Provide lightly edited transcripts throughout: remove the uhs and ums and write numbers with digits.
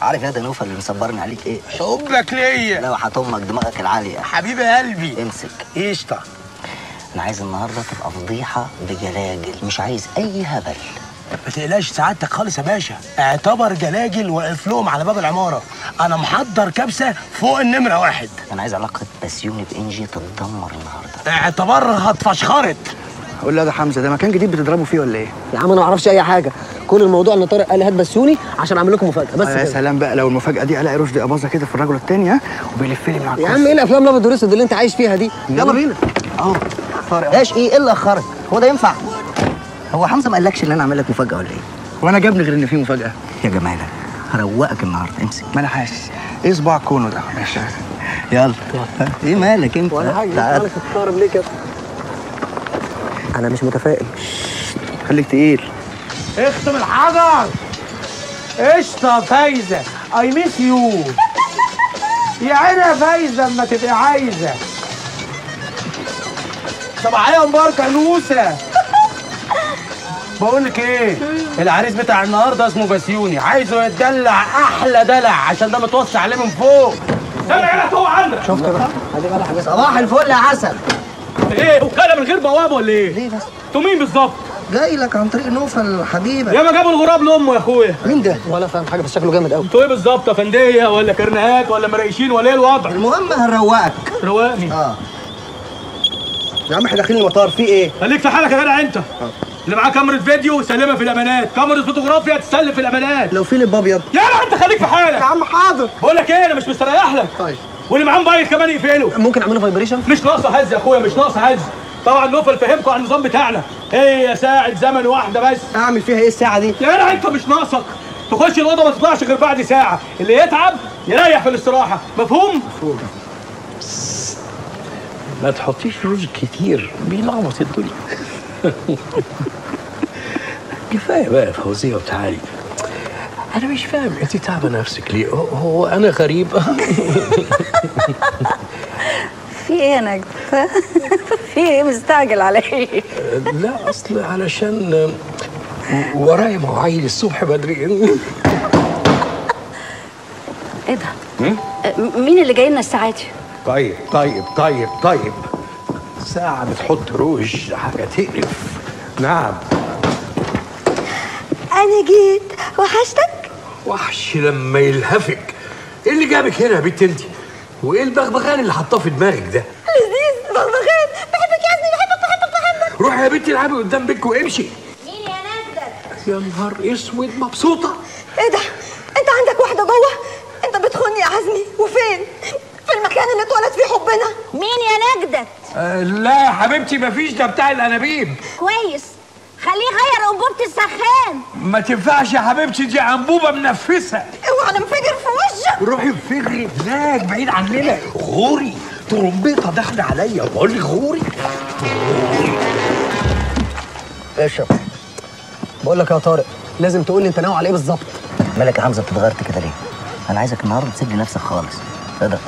عارف يا ده نوفل اللي مصبرني عليك ايه؟ حبك ليا. لا وحياة امك دماغك العاليه. حبيب قلبي امسك. قشطه. انا عايز النهارده تبقى فضيحه بجلاجل، مش عايز اي هبل. ما تقلقش سعادتك خالص يا باشا، اعتبر جلاجل واقف لهم على باب العماره. انا محضر كبسه فوق النمره 1. انا عايز علاقه بسيوني بانجي تتدمر النهارده. اعتبرها اتفشخرت. قول له يا ده حمزه، ده مكان جديد بتضربوا فيه ولا ايه؟ يا عم انا ما اعرفش اي حاجه، كل الموضوع ان طارق قال لي هات بسيوني عشان اعمل لكم مفاجاه بس يا كده. سلام بقى لو المفاجاه دي الاقي رشدي اباظه كده في الرجل الثاني ها وبيلف لي معاك. يا عم ايه الافلام الابيض والاسود اللي انت عايش فيها دي؟ يلا بينا. اهو طارق. ايش ايه اللي اخرك؟ هو ده ينفع؟ هو حمزه ما قالكش ان انا اعمل لك مفاجاه ولا ايه؟ وانا جابني غير ان في مفاجاه؟ يا جمالك هروقك النهارده، امسك. ما انا حاسس. ايه صباع كونه ده؟ ماشي يلا. ايه مالك انت؟ ولا حاجه، تعال. مالك بتستغرب ليه كده؟ انا مش متفائل. خليك تقيل. اختم الحجر. قشطه فايزه، اي ميس يو. يا عيني يا فايزه اما تبقي عايزه. صباحيه مباركه نوسه. بقول لك ايه، العريس بتاع النهارده اسمه بسيوني، عايزه يتدلع احلى دلع عشان ده متوسع عليه من فوق. سامع هنا فوق عندك. شفت بقى؟ ادي بقى حاجه. صباح الفل يا عسل. ايه وكاله من غير بوابه ولا ايه؟ ليه بس؟ انتوا مين بالظبط؟ جاي لك عن طريق نوفل حبيبك. ياما جابوا الغراب لامه يا اخويا. مين ده؟ ولا فاهم حاجه بس شكله جامد قوي. انتوا ايه بالظبط، افنديه ولا كرنيهات ولا مرايشين ولا ايه الوضع؟ المهم هنروقك. روقني. يا عم احنا داخلين المطار، في ايه؟ خليك في حالك يا جدع انت. اللي معاه كاميرا فيديو سلمها في الامانات، كاميرا فوتوغرافيا تسلم في الامانات. لو في لب ابيض. يلا انت خليك في حالك. يا عم حاضر. بقول لك ايه، انا مش مستريح لك. طيب. واللي معاه موبايل كمان يقفله. ممكن اعمله فايبريشن؟ مش ناقصه هز يا اخويا، مش ناقصه هز. طبعا نوفل فهمكم عن النظام بتاعنا. هي ساعة زمن واحدة بس. اعمل فيها ايه الساعه دي؟ يا جدع انت مش ناقصك. تخش الأوضة ما تطلعش غير بعد ساعة، اللي يتعب يريح في الاستراحة، مفهوم؟ مفهوم. ما تحطيش رز كتير بيلخبط الدنيا. كفايه بقى فوزيه وتعالي. انا مش فاهم انت تعبه نفسك ليه؟ هو انا غريب؟ في ايه يا نجد؟ في ايه مستعجل على ايه؟ لا اصل علشان ورايا مواعيد الصبح بدري. ايه ده؟ مين اللي جاي لنا الساعه دي؟ طيب طيب طيب طيب، ساعة بتحط روج حاجة تقرف. نعم. انا جيت، وحشتك؟ وحش لما يلهفك. ايه اللي جابك هنا يا بنت انت؟ وايه البغبغان اللي حطاه في دماغك ده؟ لذيذ بغبغان، بحبك يا ابني، بحبك. روحي يا بنتي العبي قدام بيتك وامشي. مين يا نجدة؟ يا نهار اسود، مبسوطة؟ ايه ده؟ انت عندك واحده جوه؟ انت بتخوني يا عزمي، وفين؟ في المكان اللي اتولد فيه حبنا. مين يا نجدة؟ لا يا حبيبتي مفيش، ده بتاع الانابيب. كويس، خليه يغير انبوبه السخان. ما تنفعش يا حبيبتي، دي انبوبه منفسه. اوعى ننفجر في وشك. روحي انفجري هناك بعيد عننا. غوري ترمبيطه داخله عليا، بقول لك غوري. اشرب. بقول لك يا طارق، لازم تقول لي انت ناوي على ايه بالظبط. مالك يا حمزه بتتغيرت كده ليه؟ انا عايزك النهارده تسيب لي نفسك خالص. اقدر.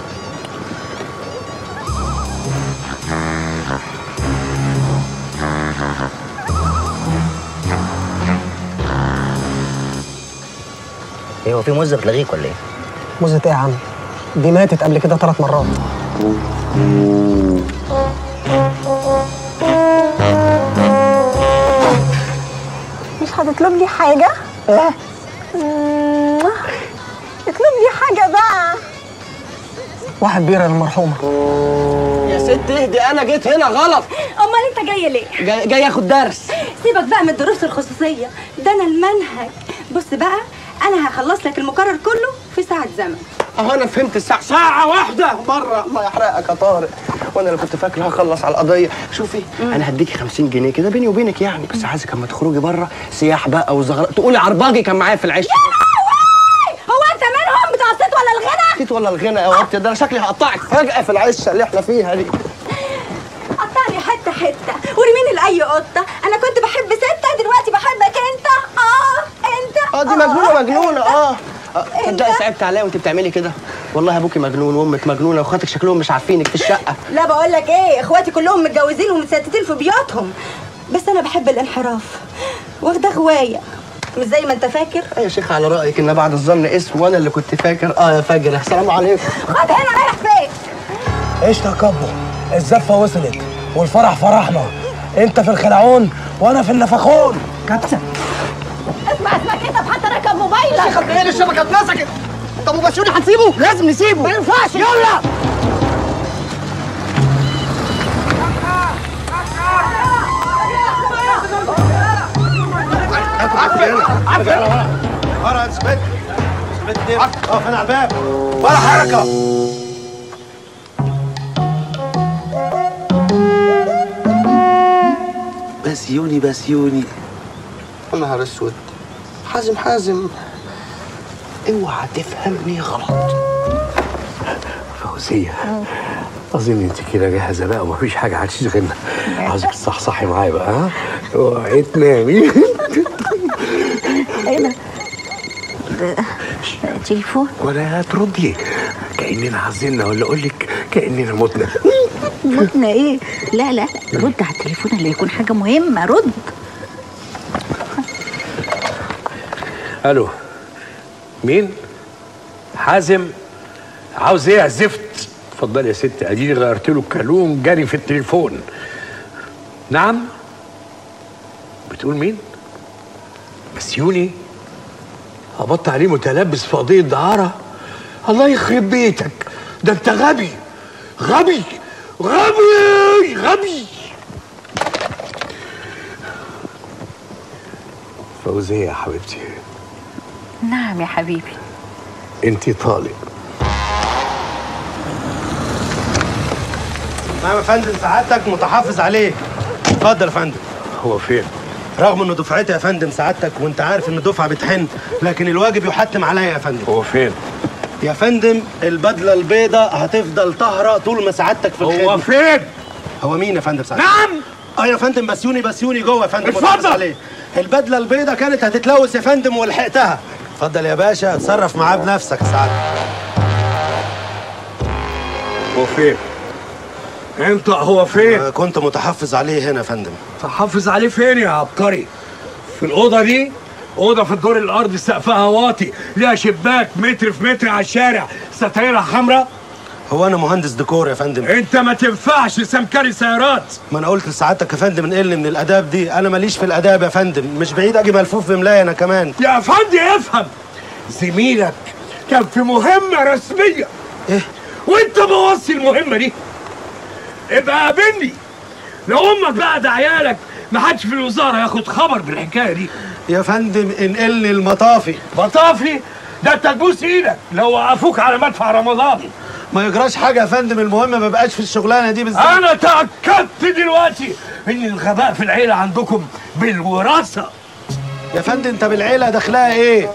ايه هو في موزه بتلغيك ولا ايه؟ موزة ايه يا عم؟ دي ماتت قبل كده 3 مرات. مش هتطلب لي حاجه؟ ايه؟ اطلب لي حاجه بقى. 1 بيرة للمرحومة. يا ست اهدي، انا جيت هنا غلط. امال انت جاي ليه؟ جاي اخد درس. سيبك بقى من الدروس الخصوصيه، ده انا المنهج. بص بقى، انا هخلص لك المقرر كله في ساعه زمن. اهو انا فهمت ساعة واحدة بره. الله يحرقك يا طارق، وانا اللي كنت فاكر هخلص على القضية. شوفي انا هديكي 50 جنيه كده بيني وبينك يعني، بس عايزك اما تخرجي بره سياح بقى وزغرة تقولي عرباجي كان معايا في العش. هو انت منهم بتوع الصيت ولا الغنى؟ الصيت ولا الغنى يا وقت ده؟ انا شكلي هقطعك فجأة في العشة اللي احنا فيها دي. قطعني حته حته ورميني لاي قطه. انا كنت بحب ستة، دلوقتي بحبك انت. انت دي مجنونة. تصدقي صعبت عليا وانت بتعملي كده. والله ابوكي مجنون وامك مجنونه واخواتك شكلهم مش عارفينك في الشقه. لا بقول لك ايه، اخواتي كلهم متجوزين ومتستتين في بيوتهم، بس انا بحب الانحراف، واخده غوايه. مش زي ما انت فاكر. يا شيخ على رايك ان بعد الظن اسم، وانا اللي كنت فاكر. يا فجر، السلام عليكم. خد هنا، رايح فين؟ ايش يا كبو، الزفه وصلت والفرح فرحنا، انت في الخلعون وانا في النفخون. كابتن اسمع كده، حتى ركب موبايلك. يا شيخ قد ايه الشبكه اتمسكت؟ طب وبسيوني هنسيبه؟ لازم نسيبه، ما ينفعش. يلا ورا اثبت اثبت. اقف هنا على الباب ولا حركه. بسيوني بسيوني. يا نهار اسود. حازم اوعى تفهمني غلط. فوزية، أظن أنت كده جاهزة بقى ومفيش حاجة هتشغلنا. عاوزك تصحصحي معايا بقى، ها؟ اوعي تنامي. ايه ده؟ تليفون؟ ولا هتردي كأننا عزلنا، ولا أقول لك كأننا متنا. متنا ايه؟ لا رد على التليفون اللي يكون حاجة مهمة، رد. ألو، مين؟ حازم؟ عاوز إيه يا زفت؟ اتفضلي يا ست، أديني غيرت له الكالون جاري في التليفون. نعم؟ بتقول مين؟ بسيوني؟ هبط عليه متلبس في قضية دعارة؟ الله يخرب بيتك، ده أنت غبي غبي غبي غبي. فوزية يا حبيبتي. نعم يا حبيبي. انتي طالق. نعم يا فندم، سعادتك متحفظ عليه. اتفضل يا فندم. هو فين؟ رغم انه دفعتي يا فندم سعادتك، وانت عارف ان الدفعه بتحن، لكن الواجب يحتم عليا يا فندم. هو فين؟ يا فندم البدله البيضاء هتفضل طاهره طول ما سعادتك في الخدمه. هو فين؟ هو مين يا فندم سعادتك؟ نعم. يا فندم، بسيوني جوه يا فندم. اتفضل. عليه. البدله البيضاء كانت هتتلوث يا فندم ولحقتها. اتفضل يا باشا، اتصرف معاه بنفسك يا سعادتك. هو فين؟ انت هو فين؟ كنت متحفظ عليه هنا يا فندم. تحافظ عليه فين يا عبقري؟ في الأوضة دي؟ أوضة في الدور الأرضي سقفها واطي، ليها شباك متر في متر على الشارع، ستايرها حمراء. هو أنا مهندس ديكور يا فندم. أنت ما تنفعش سمكري سيارات. ما أنا قلت لسعادتك يا فندم انقلني من الآداب دي، أنا ماليش في الآداب يا فندم، مش بعيد أجي ملفوف بملاية أنا كمان. يا فندم افهم، زميلك كان في مهمة رسمية. إيه؟ وأنت بوظت المهمة دي. ابقى قابلني. لو أمك بقى ده عيالك ما حدش في الوزارة ياخد خبر بالحكاية دي. يا فندم انقلني المطافي. مطافي؟ ده انت تبوس ايدك لو وقفوك على مدفع رمضان. ما يجراش حاجة يا فندم، المهم ما بقاش في الشغلانة دي بالذات. أنا تأكدت دلوقتي إن الغباء في العيلة عندكم بالوراثة. يا فندم أنت بالعيلة داخلها إيه؟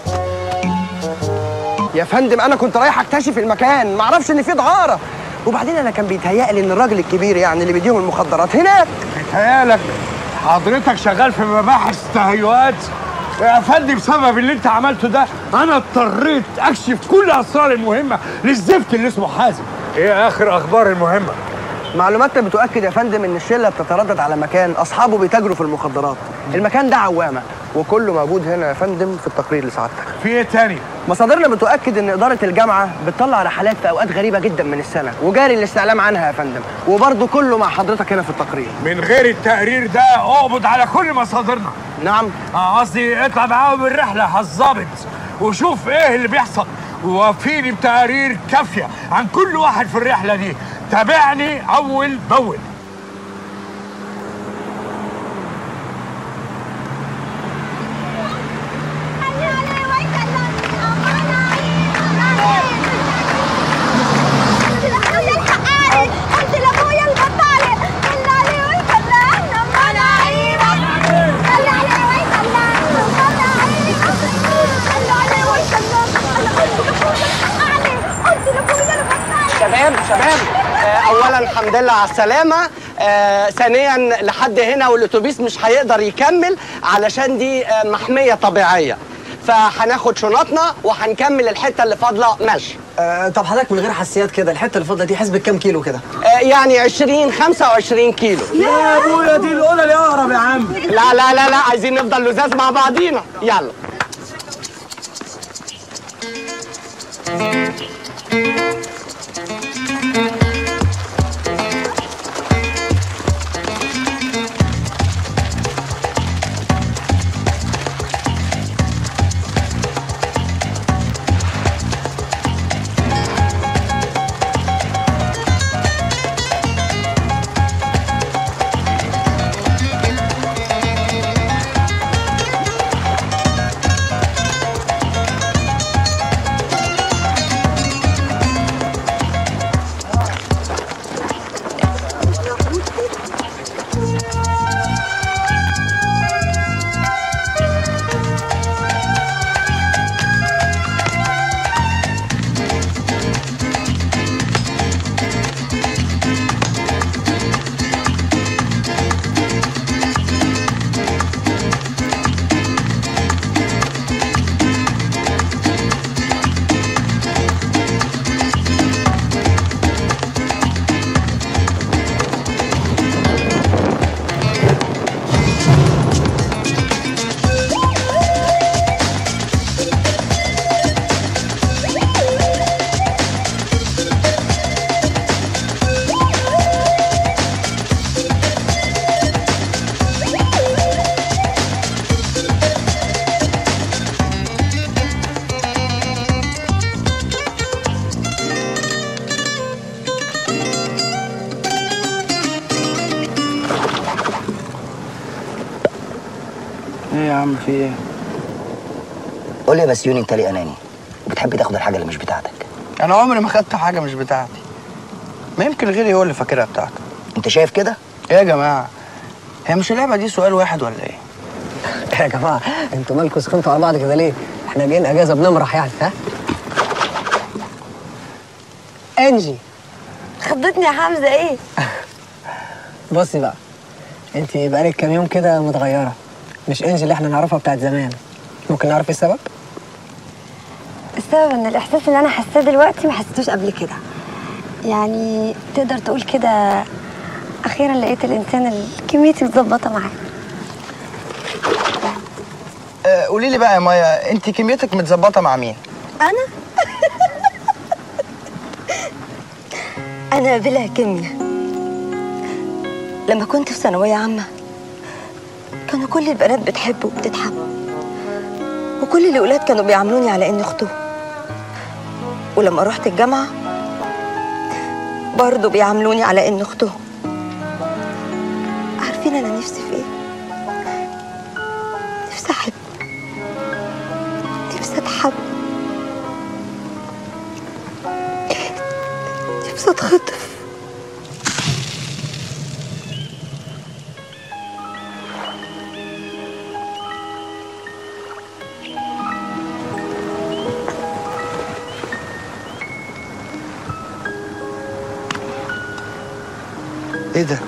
يا فندم انا كنت رايح اكتشف المكان، ما اعرفش ان في دعاره. وبعدين انا كان بيتهيألي ان الراجل الكبير يعني اللي بيديهم المخدرات هناك. بيتهيألك حضرتك شغال في مباحث تهيؤات يا فندم. بسبب اللي انت عملته ده انا اضطريت اكشف كل الاسرار المهمه للزفت اللي اسمه حازم. ايه اخر اخبار المهمه؟ معلوماتنا بتؤكد يا فندم ان الشله بتتردد على مكان اصحابه بيتاجروا في المخدرات. المكان ده عوامه وكله موجود هنا يا فندم في التقرير لسعادتك. في ايه تاني؟ مصادرنا بتؤكد ان اداره الجامعه بتطلع رحلات في اوقات غريبه جدا من السنه وجاري الاستعلام عنها يا فندم، وبرضه كله مع حضرتك هنا في التقرير. من غير التقرير ده اقبض على كل مصادرنا. نعم. قصدي اطلع معاهم الرحله هالظابط وشوف ايه اللي بيحصل، ووفيني بتقارير كافيه عن كل واحد في الرحله دي. تابعني اول باول. شباب اولا الحمد لله على السلامه. ثانيا لحد هنا والاتوبيس مش هيقدر يكمل علشان دي محميه طبيعيه، فهناخد شنطنا وهنكمل الحته اللي فاضله ماشي. طب حضرتك من غير حساسيات كده، الحته اللي فاضله دي حسبة كام كيلو كده؟ يعني 20-25 كيلو. يا ابويا دي الاولى اللي اقرب يا عم. لا عايزين نفضل لزاز مع بعضينا. يلا ايه يا عم في ايه؟ قول لي يا بسيوني، انت ليه اناني؟ بتحب تاخد الحاجه اللي مش بتاعتك؟ انا عمري ما خدت حاجه مش بتاعتي. ما يمكن غيري هو اللي فاكرها بتاعته. انت شايف كده؟ ايه يا جماعه؟ هي مش اللعبه دي سؤال واحد ولا ايه؟ يا جماعه انتوا مالكوا سخنتوا على بعض كده ليه؟ احنا جايين اجازه بنمرح يعني، ها؟ انجي خضتني يا حمزه ايه؟ بصي بقى، انت بقالك كام يوم كده متغيره، مش انجي اللي احنا نعرفها بتاعت زمان. ممكن نعرف ايه السبب؟ السبب ان الاحساس اللي انا حاساه دلوقتي ما حسيتوش قبل كده. يعني تقدر تقول كده اخيرا لقيت الانسان اللي كميتي متظبطه معاه. قولي لي بقى يا مايا، انت كميتك متظبطه مع مين؟ انا انا بلا كيمياء. لما كنت في ثانويه عامه كانوا كل البنات بتحب وبتتحب، وكل الاولاد كانوا بيعاملوني على اني اختهم. ولما رحت الجامعه برضه بيعاملوني على اني اختهم. عارفين انا نفسي في ايه؟ نفسي احب، نفسي اتحب، نفسي اتخطف. ايه ده؟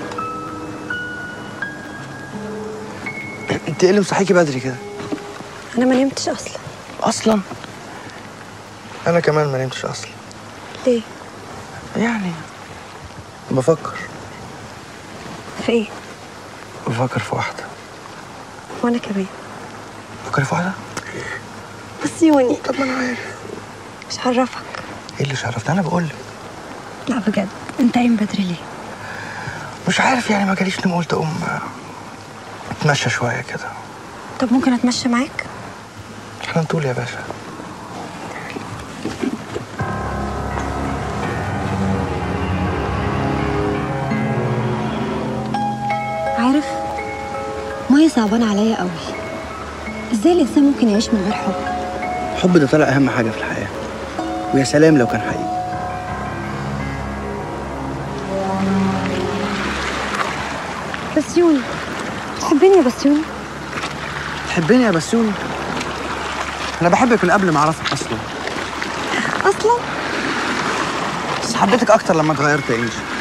انت ايه اللي مصحيكي بدري كده؟ انا ما نمتش اصلا. اصلا؟ انا كمان ما نمتش اصلا. ليه؟ يعني بفكر. في ايه؟ بفكر في واحده. وانا كمان. بفكر في واحده؟ بسيوني. طب ما انا عارف. مش هعرفك. ايه اللي شرفتني؟ انا بقول لك. لا بجد، انت قايم بدري ليه؟ مش عارف يعني، ما جاليش نوم، قلت اقوم اتمشى شويه كده. طب ممكن اتمشى معاك؟ احنا نطول يا باشا. عارف، مية صعبانة عليا قوي. ازاي الانسان ممكن يعيش من غير حب؟ الحب ده طلع اهم حاجه في الحياه، ويا سلام لو كان حقيقي. بسيوني، تحبني يا بسيوني؟ تحبيني يا بسيوني؟ انا بحبك من قبل ما اعرفك اصلا. اصلا؟ بس حبيتك اكتر لما اتغيرت يا انجي.